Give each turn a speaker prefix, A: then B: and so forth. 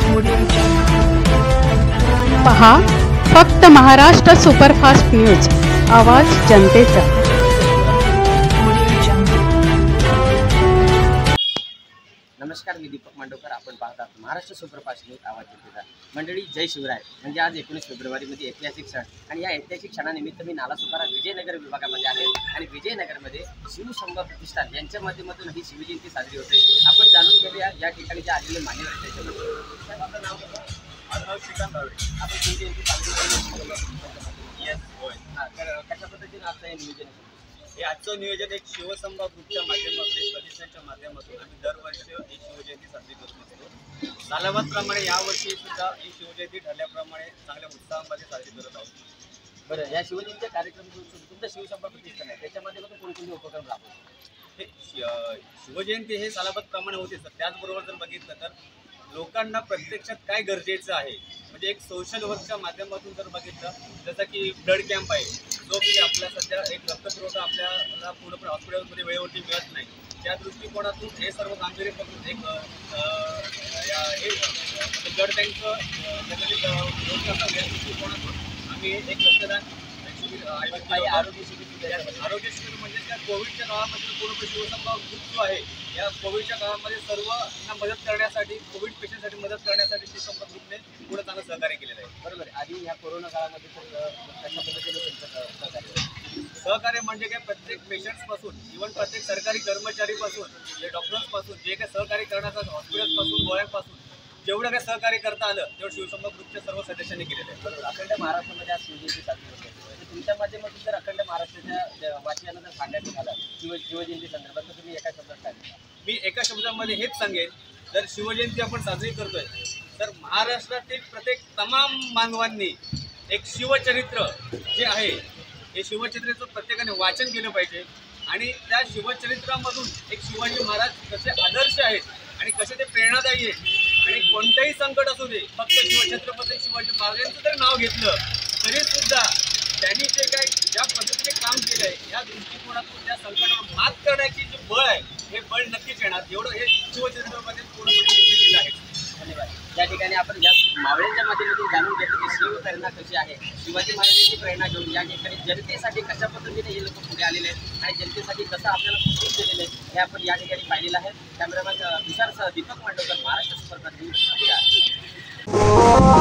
A: पहा फक्त Maharashtra superfast news, आवाज जनतेचा।
B: नमस्कार, मी दीपक मांडवकर। आपण पाहतात महाराष्ट्र सुपरफास्ट न्यूज, आवाज जनतेचा। मंडळी, जय शिवराय। म्हणजे आज 19 फेब्रुवारीमध्ये ऐतिहासिक क्षण, आणि या ऐतिहासिक क्षणानिमित्त मी नालासोपारा विजयनगर विभागामध्ये आहे आणि विजयनगरमध्ये शिवसंभा प्रतिष्ठान यांच्या माध्यमातून ही शिवजयंती साजरी होते। आपण जाणून घेऊया या ठिकाणी जे आलेले मान्यवर आहेत त्याच्याबद्दल। आपलं नाव कसं?
C: नाव श्रीकांत धावडे।
B: आपण शिवजयंती साजरी करतो।
C: येस, होय।
B: तर कशा पद्धतीने आपलं हे नियोजन आहे?
C: हे आजचं नियोजन एक शिवसंभा ग्रुपच्या माध्यमातून, प्रतिष्ठानच्या माध्यमातून आम्ही दरवर्षी ही शिवजयंती साजरी करत असतो। सालाबादप्रमाणे यावर्षी सुद्धा ही शिवजयंती ठरल्याप्रमाणे चांगल्या उत्साहामध्ये साजरी करत आहोत।
B: बरं, या शिवजयंतीच्या कार्यक्रम तुमचं शिवसंभा प्रतिष्ठान आहे, त्याच्यामध्ये कोणकोणते उपक्रम राबवतो?
C: हे शिवजयंती हे सालाबादप्रमाणे होते सर। त्याचबरोबर जर बघितलं तर लोकांना प्रत्यक्षात काय गरजेचं आहे, म्हणजे एक सोशल वर्कच्या माध्यमातून जर बघितलं, जसं की ब्लड कॅम्प आहे, जो की आपल्या सध्या एक रक्तपुरवठा आपल्याला पूर्णपणे हॉस्पिटलमध्ये वेळेवरती मिळत नाही, त्या दृष्टिकोनातून हे सर्व कामगिरी करून एक ब्लड बँकचं या दृष्टिकोनातून आम्ही एक रक्तदान आरोग्य शिबिर म्हणजे त्या कोविडच्या काळामध्ये पूर्ण शिवसंभा ग्रुप जो आहे, या कोविडच्या काळामध्ये सर्वांना मदत करण्यासाठी, कोविड पेशंटसाठी मदत करण्यासाठी शिवसंभा ग्रुपने पुढे चांगलं सहकार्य केलेलं आहे।
B: बरोबर आहे। आधी ह्या कोरोना काळामध्ये कशा पद्धतीने
C: सहकार्य म्हणजे काय, प्रत्येक पेशंट्सपासून इव्हन प्रत्येक सरकारी कर्मचारीपासून, जे डॉक्टर्सपासून, जे काही सहकार्य करण्याचं हॉस्पिटल्सपासून, गोळ्यांपासून जेवढं काही सहकार्य करता आलं तेवढं शिवसंभा ग्रुपच्या सर्व सदस्यांनी केलेलं आहे।
B: बरोबर। अखंड महाराष्ट्रामध्ये आज शिवजयंती साजरी होते, तुमच्या माध्यमातून जर अखंड महाराष्ट्राच्या वाचनानं जर सांगायचं झालं शिवजयंती संदर्भात, तर तुम्ही एका शब्दात काय सांगा?
C: मी एका शब्दामध्ये हेच सांगेन, जर शिवजयंती आपण साजरी करतोय तर महाराष्ट्रातील प्रत्येक तमाम मानवांनी एक शिवचरित्र जे आहे, हे शिवचरित्राचं प्रत्येकाने वाचन केलं पाहिजे, आणि त्या शिवचरित्रामधून एक शिवाजी महाराज कसे आदर्श आहेत आणि कसे ते प्रेरणादायी आहेत, आणि कोणतंही संकट असू दे, फक्त शिवछत्रपती शिवाजी महाराजांचं जर नाव घेतलं तरी सुद्धा त्यांनी जे काय ज्या पद्धतीने काम केलं आहे, या दृष्टिकोनातून त्या संकटावर मात करण्याची जे बळ आहे, हे बळ नक्कीच येणार, एवढं हे शिवचरित्रामध्ये पूर्णपणे केलं आहे।
B: धन्यवाद। या ठिकाणी आपण या मावळ्यांच्या माध्यमातून जाणून घेतो की शिवप्रेरणा कशी आहे, शिवाजी महाराजांची प्रेरणा घेऊन या ठिकाणी जनतेसाठी कशा पद्धतीने हे लोक पुढे आलेले आहेत आणि जनतेसाठी कसं आपल्याला प्रोत्साहन दिलेलं आहे, हे आपण या ठिकाणी पाहिलेलं आहे। कॅमेरामॅन तुषारसह दीपक मांडवकर, महाराष्ट्र सुपरफास्ट न्यूज।